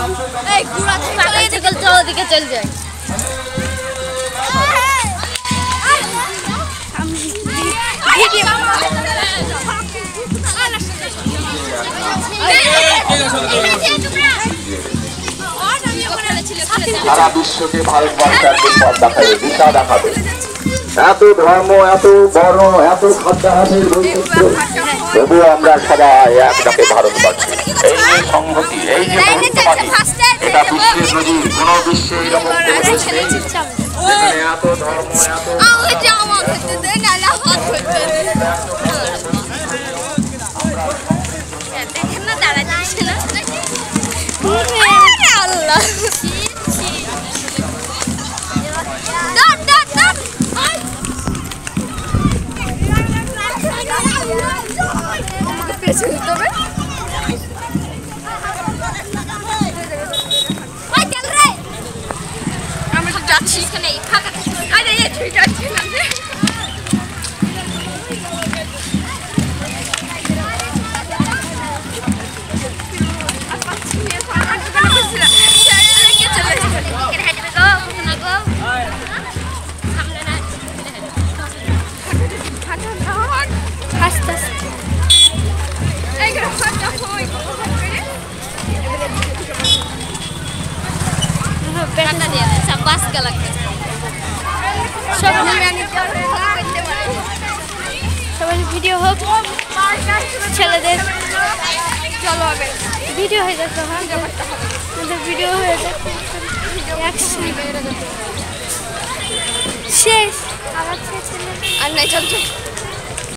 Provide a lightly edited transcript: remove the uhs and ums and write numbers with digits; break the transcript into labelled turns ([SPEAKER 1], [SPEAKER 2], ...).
[SPEAKER 1] चलो दिखे चल जाए
[SPEAKER 2] সারা বিশ্বকে ভারতবর্ষের পথ দেখাবে দিশা দেখাবে এত ধর্ম এত বর্ণ এত খাদ্যাহারের বৈচিত্র্য তবুও আমরা সবাই একটাকে ভারতবর্ষে এই যে সংহতি এই যে এটা বিশ্বের নদীর কোন বিশ্বে এরকম এত ধর্ম
[SPEAKER 1] ভিডিও হোক ছেলেদের চলো ভিডিও হয়ে যাচ্ছে ভিডিও হয়ে যাচ্ছে শেষ আর নাই চল